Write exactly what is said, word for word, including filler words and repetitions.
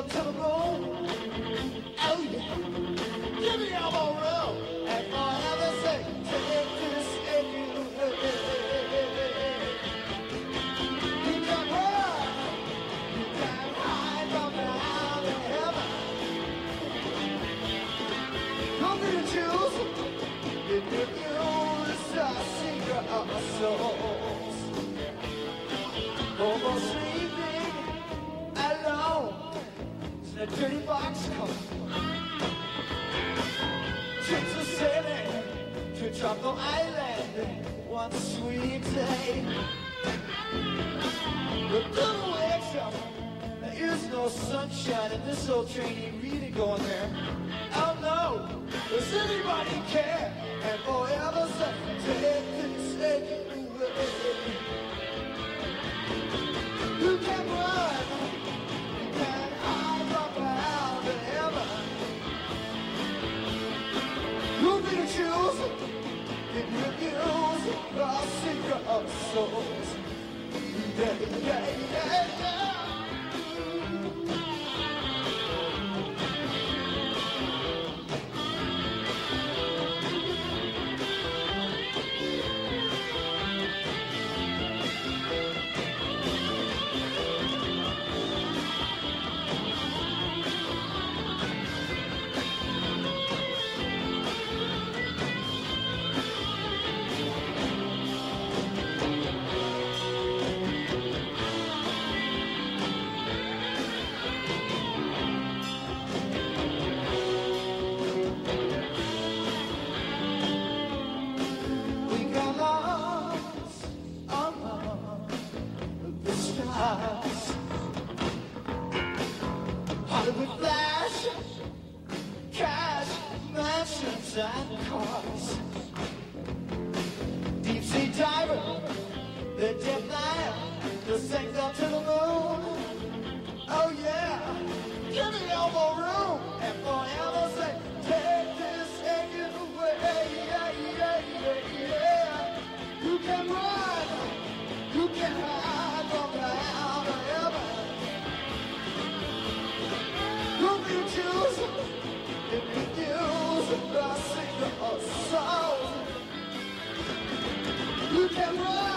to the moon. Oh yeah, give me elbow room and for heaven's sake, take this aching away. You can run, you can hide from the Hound of Heaven. Don't be the choose, if you use the secret of my souls. Hobo sleeping alone in a dirty boxcar. Ships are sailing to Tropical Island one sweet day. But don't wake up, there is no sunshine in this old train ain't really going there. Oh no, does anybody care? And forever say, take this aching away. You can run, you can hide from the Hound of Heaven. You'll be the choose, if you use the secret of souls. Yeah, yeah, yeah, yeah. Hollywood flash, cash, mansions and cars. Deep sea diver, the jet liner, the sink up to the moon. Oh yeah, give me elbow room and forever say, take this aching away. Yeah, yeah, yeah, yeah. You can run, you can hide from the Hound of Heaven. You'll be choose if you use the secret of soul. You can run.